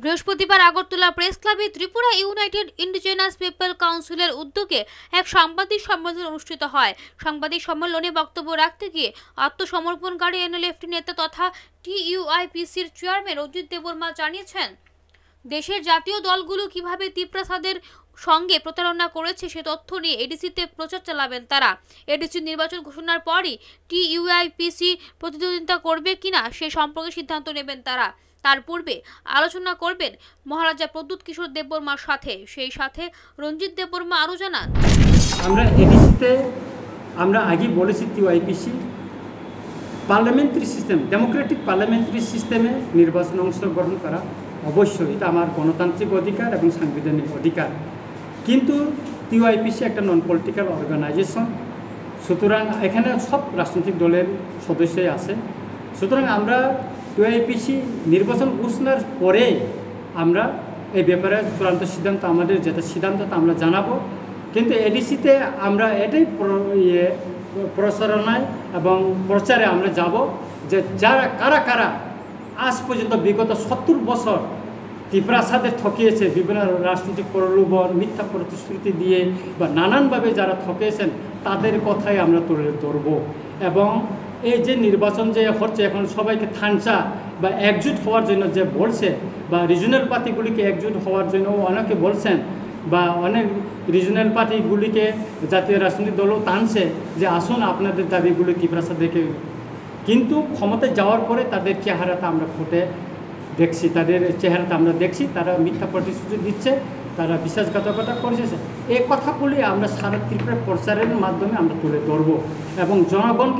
বৃহস্পতিবার আগরতলা প্রেস ক্লাবে Tripura United indigenous people কাউন্সিলের উদ্যোগে এক সাংবাদিক সম্মেলন অনুষ্ঠিত হয়। সাংবাদিক সম্মেলনে বক্তব্য রাখতে গিয়ে আত্মসমর্পণকারী Nlft নেতা তথা TUIPCর চেয়ারম্যান রঞ্জিত দেববর্মা জানিয়েছেন, দেশের জাতীয় দলগুলো কিভাবে ত্রিপ্রাসাদের সঙ্গে প্রতারণা করেছে সে তথ্য নিয়ে এডিসিতে প্রচার চালাবেন তারা। এডিসি নির্বাচন ঘোষণার পরই TUIPC প্রতিদ্বন্দ্বিতা করবে কিনা সে সম্পর্কে সিদ্ধান্ত নেবেন তারা। তার পূর্বে আলোচনা করবেন মহারাজা প্রদ্যুৎ কিশোর দেববর্মার সাথে। সেই সাথে রঞ্জিত দেববর্মা আরও জানান, আমরা এডিসিতে আমরা আগে বলেছি TUIPC parliamentary system, democratic parliamentary সিস্টেমে নির্বাচনে অংশগ্রহণ করা অবশ্যই এটা আমার গণতান্ত্রিক অধিকার এবং সাংবিধানিক অধিকার। কিন্তু TUIPC একটা নন পলিটিক্যাল অর্গানাইজেশন, সুতরাং এখানে সব রাজনৈতিক দলের সদস্যই আছে। সুতরাং আমরা TUIPC নির্বাচন ঘোষণার পরে আমরা এই ব্যাপারে চূড়ান্ত সিদ্ধান্ত আমাদের যেটা সিদ্ধান্তটা আমরা জানাবো। কিন্তু এডিসিতে আমরা এটাই প্রচারণায় এবং প্রচারে আমরা যাব যে যারা কারা আজ পর্যন্ত বিগত 70 বছর ত্রিপ্রাসাদে ঠকিয়েছে, বিভিন্ন রাজনৈতিক প্রলোভন, মিথ্যা প্রতিশ্রুতি দিয়ে বা নানানভাবে যারা ঠকিয়েছেন তাদের কথাই আমরা তুলে ধরব। এবং এই যে নির্বাচন যে হচ্ছে এখন সবাইকে থানচা বা একজুট হওয়ার জন্য যে বলছে, বা রিজনাল পার্টিগুলিকে একজুট হওয়ার জন্য অনেকে বলছেন, বা অনেক রিজনাল পার্টিগুলিকে জাতীয় রাজনৈতিক দলও টানছে যে আসুন আপনাদের দাবিগুলি ত্রিপ্রাসাদ দেখে। কিন্তু ক্ষমতায় যাওয়ার পরে তাদের চেহারাটা আমরা ফুটে দেখছি, তাদের চেহারাটা আমরা দেখছি, তারা মিথ্যা প্রতিশ্রুতি দিচ্ছে, তারা বিশ্বাসঘাতকতা করেছে। এই কথাগুলি আমরা সারা ত্রিপুরা প্রচারের মাধ্যমে আমরা তুলে ধরব এবং জনগণকে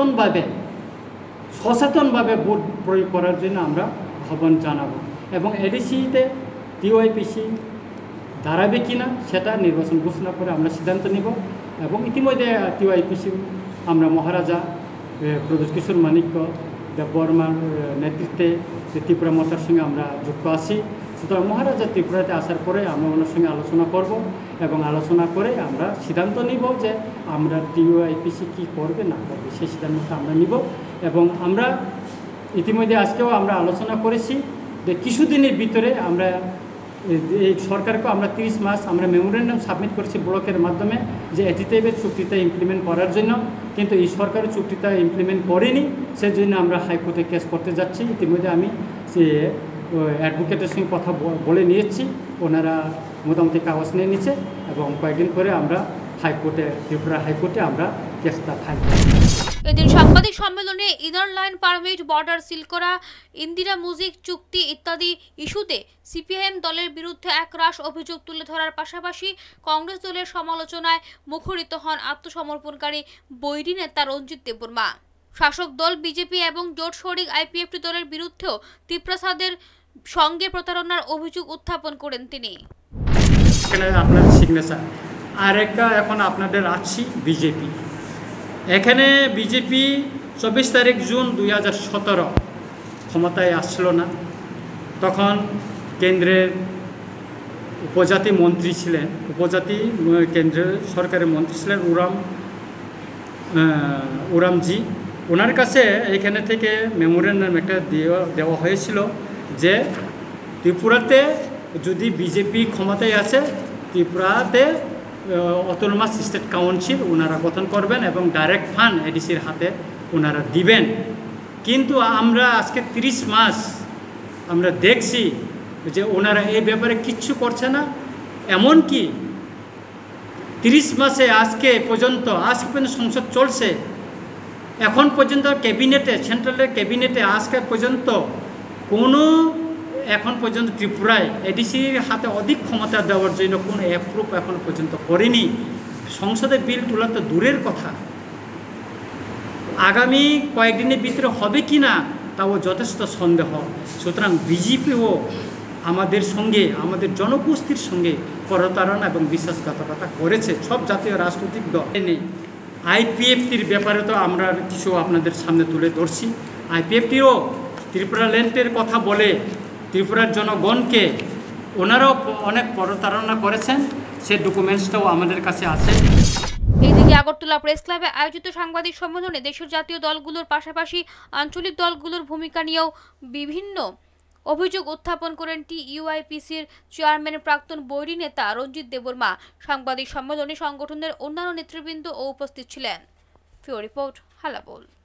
সচেতনভাবে ভোট প্রয়োগ করার জন্য আমরা আহ্বান জানাবো। এবং এডিসিতে TUIPC দাঁড়াবে কিনা সেটা নির্বাচন ঘোষণা করে আমরা সিদ্ধান্ত নিব। এবং ইতিমধ্যে TUIPC আমরা মহারাজা প্রদ্যুৎ কিশোর মানিক্য দেববর্মার নেতৃত্বে ত্রিপুরা মোর্চার সঙ্গে আমরা যুক্ত আছি। সুতরাং মহারাজা ত্রিপুরাতে আসার পরে আমরা ওনার সঙ্গে আলোচনা করব এবং আলোচনা করে আমরা সিদ্ধান্ত নিব যে আমরা TUIPC কী করবে না করবে সেই সিদ্ধান্তটা আমরা নিব। এবং আমরা ইতিমধ্যে আজকেও আমরা আলোচনা করেছি যে কিছুদিনের ভিতরে আমরা এই সরকারকে আমরা 30 মাস আমরা মেমোরেন্ডাম সাবমিট করেছি ব্লকের মাধ্যমে যে এটিটিভের চুক্তিটা ইমপ্লিমেন্ট করার জন্য। কিন্তু এই সরকারের চুক্তিটা ইমপ্লিমেন্ট করেনি, সেই জন্য আমরা হাইকোর্টে কেস করতে যাচ্ছি। ইতিমধ্যে আমি সে অ্যাডভোকেটের সঙ্গে কথা বলে নিয়েছি, ওনারা মোটামুটি কাগজ নিয়ে নিচ্ছে এবং কয়েকদিন পরে আমরা ত্রিপুরা হাইকোর্টে আমরা কেসটা ফাইল করব। এদিন সাংবাদিক সম্মেলনে inner line permit, border seal করা, ইন্দিরা মিউজিক চুক্তি ইত্যাদি ইস্যুতে CPIM দলের বিরুদ্ধে একরাশ অভিযোগ তুলে ধরার পাশাপাশি কংগ্রেস দলের সমালোচনায় মুখরিত হন আত্মসমর্পণকারী বৈরী নেতা রঞ্জিত দেববর্মা। শাসক দল BJP এবং জোট শরিক IPFT দলের বিরুদ্ধেও ত্রিপ্রাসাদের সঙ্গে প্রতারণার অভিযোগ উত্থাপন করেন তিনি। এখানে আপনার সিগনেচার আর একটা এখন আপনাদের আছি BJP। এখানে BJP 24 তারিখ জুন 2017 ক্ষমতায় আসলো না, তখন কেন্দ্রের উপজাতি মন্ত্রী ছিলেন, কেন্দ্রের সরকারের মন্ত্রী ছিলেন উরামজি। ওনার কাছে এখানে থেকে মেমোরেন্ডাম একটা দেওয়া হয়েছিল যে ত্রিপুরাতে যদি BJP ক্ষমতায় আছে, ত্রিপুরাতে অটোনমাস স্টেট কাউন্সিল ওনারা গঠন করবেন এবং ডাইরেক্ট ফান্ড এডিসির হাতে ওনারা দিবেন। কিন্তু আমরা আজকে 30 মাস আমরা দেখছি যে ওনারা এই ব্যাপারে কিচ্ছু করছে না। এমনকি 30 মাসে আজকে পর্যন্ত সংসদ চলছে, এখন পর্যন্ত ক্যাবিনেটে, সেন্ট্রালের ক্যাবিনেটে আজকে পর্যন্ত এখন পর্যন্ত ত্রিপুরায় এডিসির হাতে অধিক ক্ষমতা দেওয়ার জন্য কোনো অ্যাপ্রুভ এখন পর্যন্ত করেনি। সংসদে বিল তোলা তো দূরের কথা, আগামী কয়েকদিনের ভিতরে হবে কি না তাও যথেষ্ট সন্দেহ। সুতরাং BJPও আমাদের সঙ্গে, আমাদের জনগোষ্ঠীর সঙ্গে প্রতারণা এবং বিশ্বাসঘাতকতা করেছে। সব জাতীয় রাজনৈতিক দল নেই। IPFTর ব্যাপারে তো আমরা কিছু আপনাদের সামনে তুলে ধরছি। IPFTও ত্রিপুরা ল্যান্ডের কথা বলে ত্রিপুরার জনগণকে ওনারাও অনেক প্রতারণা করেছেন, সে ডকুমেন্টসটাও আমাদের কাছে আছে। এদিকে আগরতলা প্রেস ক্লাবে আয়োজিত সাংবাদিক সম্মেলনে দেশের জাতীয় দলগুলোর পাশাপাশি আঞ্চলিক দলগুলোর ভূমিকা নিয়েও বিভিন্ন অভিযোগ উত্থাপন করেন টিইউআইপিসির চেয়ারম্যান প্রাক্তন বৈরী নেতা রঞ্জিত দেববর্মা। সাংবাদিক সম্মেলনে সংগঠনের অন্যান্য নেতৃবৃন্দ ও উপস্থিত ছিলেন। ফিও রিপোর্ট, হাল্লাবোল।